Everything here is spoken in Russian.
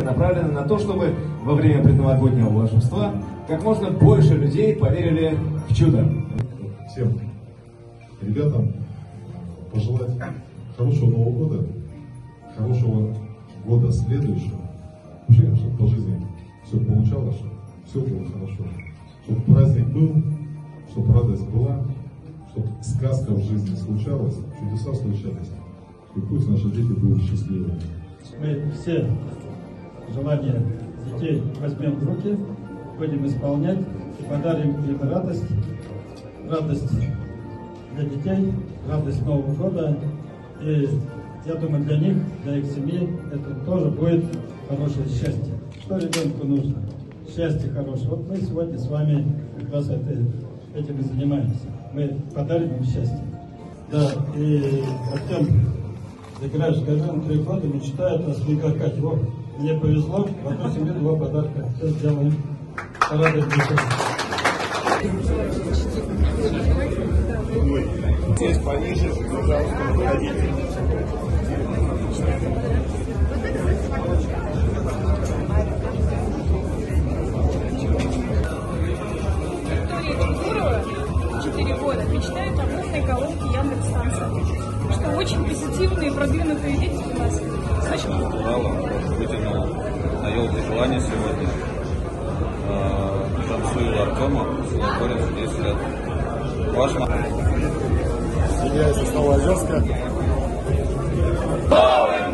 направлена на то, чтобы во время предновогоднего волшебства как можно больше людей поверили в чудо. Всем ребятам пожелать хорошего Нового года, хорошего года следующего. Вообще, чтобы по жизни все получалось, чтобы все было хорошо. Чтобы праздник был, чтобы радость была, чтобы сказка в жизни случалась, чудеса случались. И пусть наши дети будут счастливы. Мы все желания детей возьмем в руки, будем исполнять и подарим им радость для детей, радость Нового года. И я думаю, для них, для их семьи это тоже будет хорошее счастье. Что ребенку нужно? Счастье хорошее. Вот мы сегодня с вами как раз этим и занимаемся. Мы подарим им счастье. Да, и Артем, играешь газон 3 года, мечтает о снегокате. Вот, мне повезло, в одной семье 2 подарка. Все сделаем. Порадуем детей. Здесь пониже, пожалуйста, выходите. Виктория 4 года, мечтает об умной колонке Яндекс.Станция. Что очень позитивные, продвинутые дети у нас. Очень натурала. На елке желания сегодня. Танцую Артема, Снегорец, 10 лет. Важно. Семья из Новоозерска.